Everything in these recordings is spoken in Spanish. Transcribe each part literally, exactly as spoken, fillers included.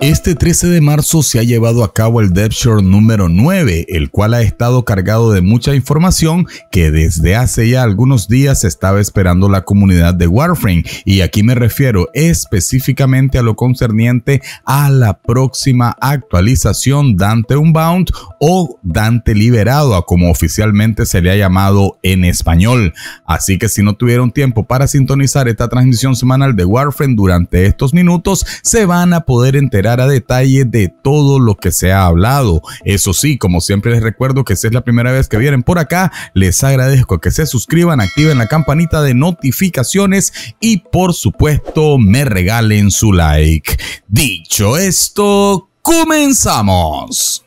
Este trece de marzo se ha llevado a cabo el DevShore número nueve, el cual ha estado cargado de mucha información que desde hace ya algunos días estaba esperando la comunidad de Warframe, y aquí me refiero específicamente a lo concerniente a la próxima actualización Dante Unbound o Dante Liberado, a como oficialmente se le ha llamado en español. Así que si no tuvieron tiempo para sintonizar esta transmisión semanal de Warframe durante estos minutos, se van a poder enterar a detalle de todo lo que se ha hablado. Eso sí, como siempre les recuerdo que si es la primera vez que vienen por acá, les agradezco que se suscriban, activen la campanita de notificaciones y por supuesto me regalen su like. Dicho esto, comenzamos.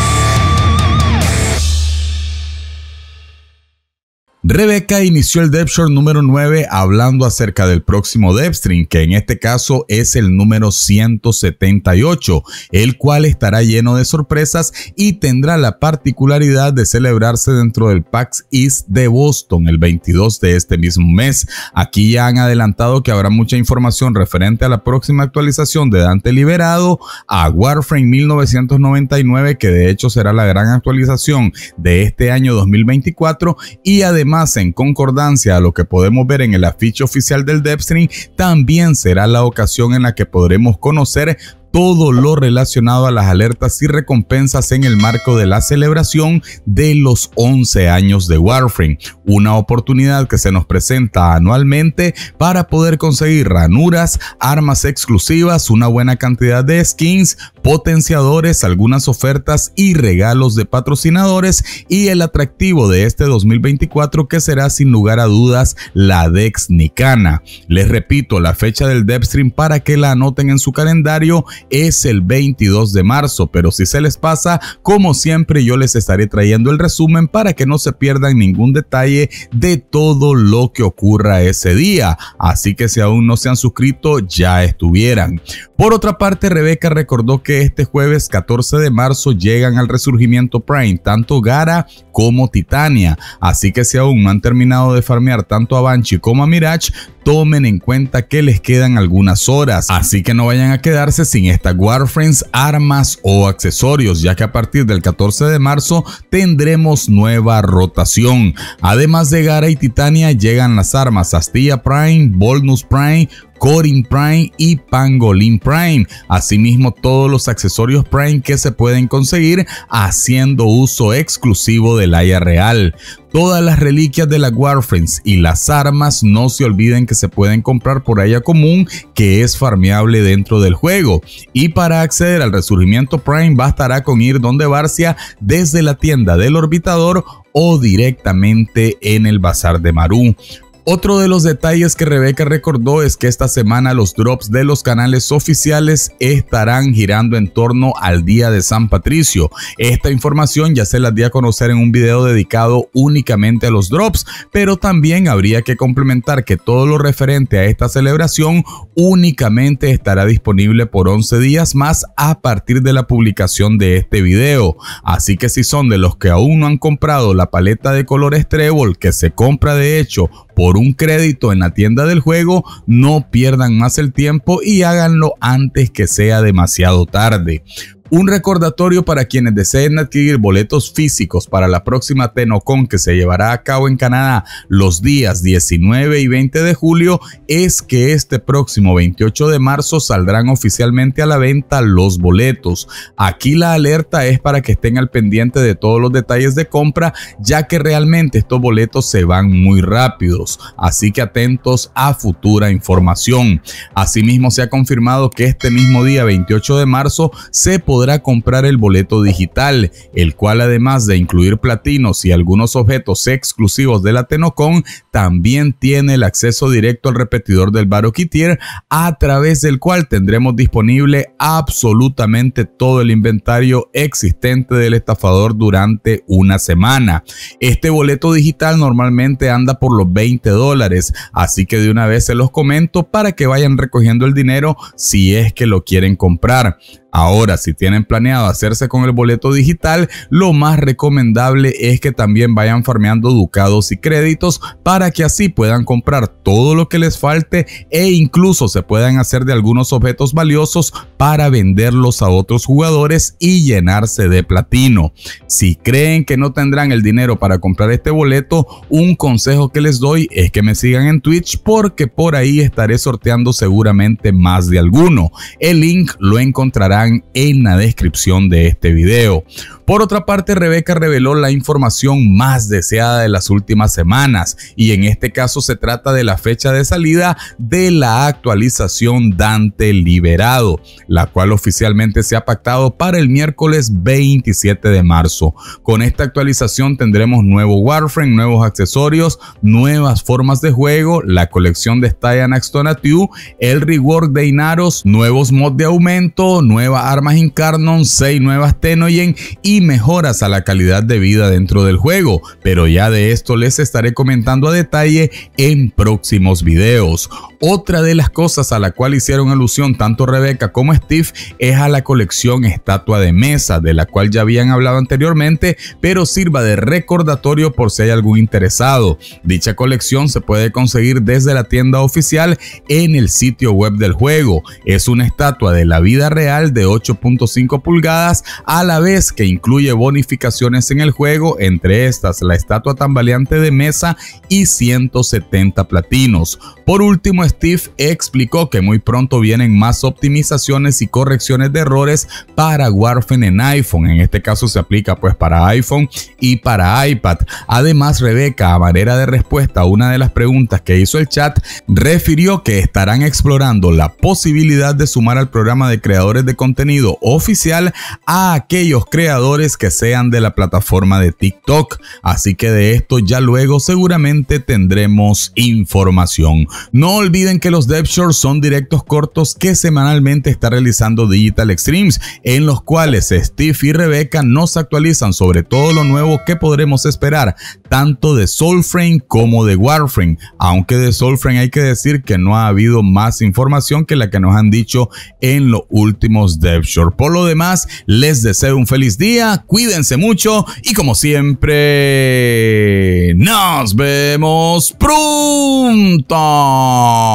Rebeca inició el DevShore número nueve hablando acerca del próximo DevStream, que en este caso es el número ciento setenta y ocho, el cual estará lleno de sorpresas y tendrá la particularidad de celebrarse dentro del PAX East de Boston el veintidós de este mismo mes. Aquí ya han adelantado que habrá mucha información referente a la próxima actualización de Dante Liberado, a Warframe mil novecientos noventa y nueve, que de hecho será la gran actualización de este año dos mil veinticuatro, y además en concordancia a lo que podemos ver en el afiche oficial del DevStream, también será la ocasión en la que podremos conocer todo lo relacionado a las alertas y recompensas en el marco de la celebración de los once años de Warframe, una oportunidad que se nos presenta anualmente para poder conseguir ranuras, armas exclusivas, una buena cantidad de skins, potenciadores, algunas ofertas y regalos de patrocinadores, y el atractivo de este dos mil veinticuatro que será sin lugar a dudas la Dex Nicana. Les repito, la fecha del DevStream para que la anoten en su calendario es el veintidós de marzo, pero si se les pasa, como siempre yo les estaré trayendo el resumen para que no se pierdan ningún detalle de todo lo que ocurra ese día, así que si aún no se han suscrito ya estuvieran. Por otra parte, Rebeca recordó que este jueves catorce de marzo llegan al Resurgimiento Prime tanto Gara como Titania, así que si aún no han terminado de farmear tanto a Banshee como a Mirage, tomen en cuenta que les quedan algunas horas, así que no vayan a quedarse sin estas Warframes, armas o accesorios, ya que a partir del catorce de marzo tendremos nueva rotación. Además de Gara y Titania llegan las armas Astilla Prime, Volnus Prime, Corin Prime y Pangolin Prime, asimismo todos los accesorios Prime que se pueden conseguir haciendo uso exclusivo del Aya Real. Todas las reliquias de las Warframes y las armas no se olviden que se pueden comprar por Aya común, que es farmeable dentro del juego, y para acceder al Resurgimiento Prime bastará con ir donde Barcia desde la tienda del Orbitador o directamente en el Bazar de Marú. Otro de los detalles que Rebeca recordó es que esta semana los drops de los canales oficiales estarán girando en torno al día de San Patricio. Esta información ya se las di a conocer en un video dedicado únicamente a los drops, pero también habría que complementar que todo lo referente a esta celebración únicamente estará disponible por once días más a partir de la publicación de este video. Así que si son de los que aún no han comprado la paleta de colores Trébol, que se compra de hecho por un crédito en la tienda del juego, no pierdan más el tiempo y háganlo antes que sea demasiado tarde. Un recordatorio para quienes deseen adquirir boletos físicos para la próxima TennoCon que se llevará a cabo en Canadá los días diecinueve y veinte de julio es que este próximo veintiocho de marzo saldrán oficialmente a la venta los boletos. Aquí la alerta es para que estén al pendiente de todos los detalles de compra, ya que realmente estos boletos se van muy rápidos, así que atentos a futura información. Asimismo se ha confirmado que este mismo día veintiocho de marzo se podrá podrá comprar el boleto digital, el cual además de incluir platinos y algunos objetos exclusivos de la TennoCon, también tiene el acceso directo al repetidor del Barokitier, a través del cual tendremos disponible absolutamente todo el inventario existente del estafador durante una semana. Este boleto digital normalmente anda por los veinte dólares, así que de una vez se los comento para que vayan recogiendo el dinero si es que lo quieren comprar. Ahora, si tienen planeado hacerse con el boleto digital, lo más recomendable es que también vayan farmeando ducados y créditos para que así puedan comprar todo lo que les falte e incluso se puedan hacer de algunos objetos valiosos para venderlos a otros jugadores y llenarse de platino. Si creen que no tendrán el dinero para comprar este boleto, un consejo que les doy es que me sigan en Twitch porque por ahí estaré sorteando seguramente más de alguno. El link lo encontrarán en la descripción de este video. Por otra parte, Rebeca reveló la información más deseada de las últimas semanas y en este caso se trata de la fecha de salida de la actualización Dante Liberado, la cual oficialmente se ha pactado para el miércoles veintisiete de marzo. Con esta actualización tendremos nuevo Warframe, nuevos accesorios, nuevas formas de juego, la colección de Styanax Tonatiuh, el rework de Inaros, nuevos mods de aumento, nuevas armas Incarnon, seis nuevas Tenoyen y mejoras a la calidad de vida dentro del juego, pero ya de esto les estaré comentando a detalle en próximos videos. Otra de las cosas a la cual hicieron alusión tanto Rebeca como Steve es a la colección Estatua de Mesa, de la cual ya habían hablado anteriormente, pero sirva de recordatorio por si hay algún interesado. Dicha colección se puede conseguir desde la tienda oficial en el sitio web del juego. Es una estatua de la vida real de ocho punto cinco pulgadas, a la vez que incluye bonificaciones en el juego, entre estas la estatua tambaleante de mesa y ciento setenta platinos. Por último, Steve explicó que muy pronto vienen más optimizaciones y correcciones de errores para Warframe en iPhone. En este caso se aplica pues para iPhone y para iPad. Además, Rebeca, a manera de respuesta a una de las preguntas que hizo el chat, refirió que estarán explorando la posibilidad de sumar al programa de creadores de contenido oficial a aquellos creadores que sean de la plataforma de TikTok. Así que de esto ya luego seguramente tendremos información. No olviden que los Dev Shorts son directos cortos que semanalmente está realizando Digital Extremes, en los cuales Steve y Rebeca nos actualizan sobre todo lo nuevo que podremos esperar tanto de Soulframe como de Warframe, aunque de Soulframe hay que decir que no ha habido más información que la que nos han dicho en los últimos Dev Shorts. Por lo demás, les deseo un feliz día, cuídense mucho y como siempre, nos vemos pronto.